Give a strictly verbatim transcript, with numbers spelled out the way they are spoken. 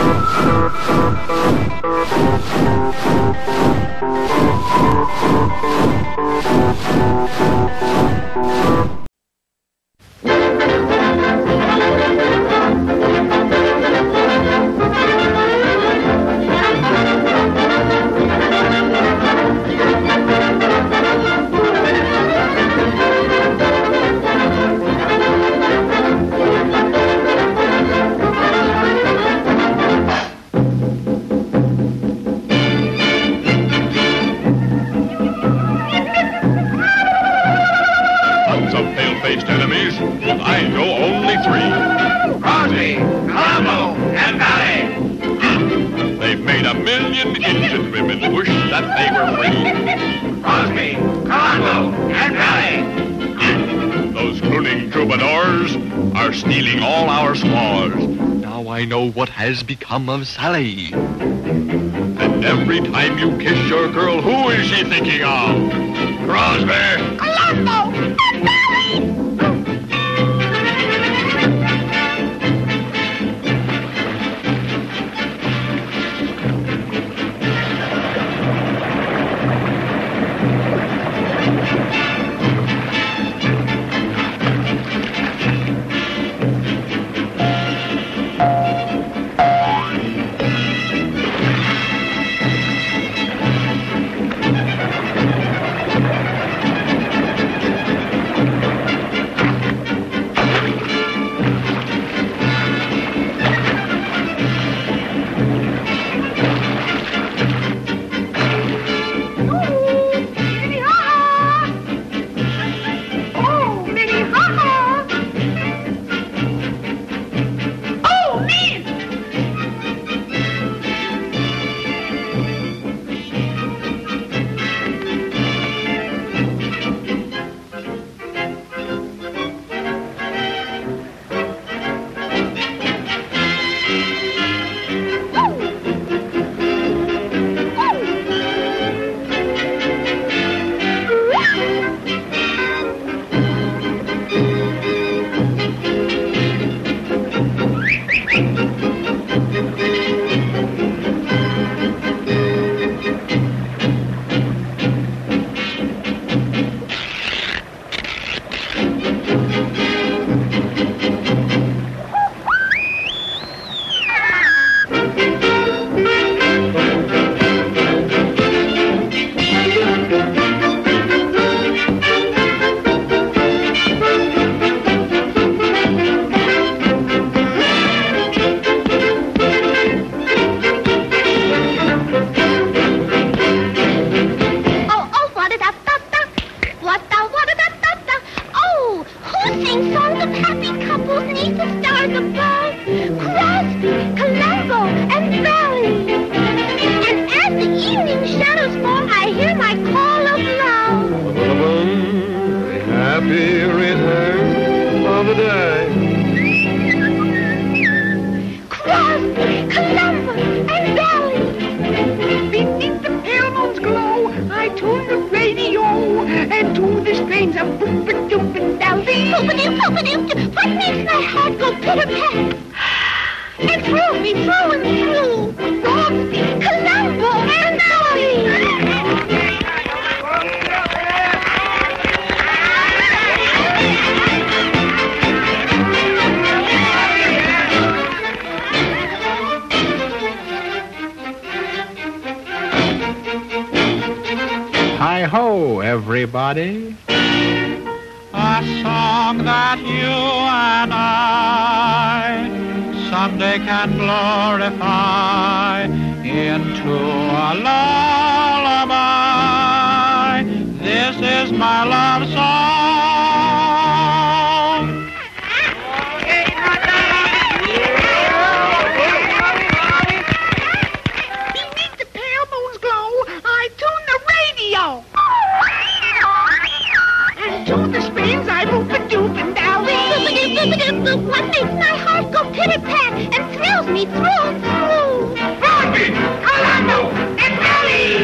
I know only three. Crosby, Columbo, and Vallee. They've made a million Indian women wish that they were free. Crosby, Columbo, and Vallee. Those crooning troubadours are stealing all our squaws. Now I know what has become of Sally. And every time you kiss your girl, who is she thinking of? Crosby, Columbo, and Vallee. Crosby, Columbo, and Vallee. And as the evening shadows fall, I hear my call of love. Happy return of the day. Crosby, Columbo, and Vallee. Beneath the pale moon's glow, I tune the radio, and to the strains of boop-a-doop-a-dowdy. Poop-a-doop, poop-a-doop, what makes my heart go pitter-pat? And thrill me through and through, Crosby, Columbo, and Vallee. Hi-ho, everybody. A song that you and I someday can glorify into a lullaby. This is my love song. Beneath the pale moon's glow, I tune the radio. And to the screams I boop-a-doop and dally. Boop-a-doop, what makes my heart go pitter-pat and thrills me through and through? Crosby, Columbo, and Vallee.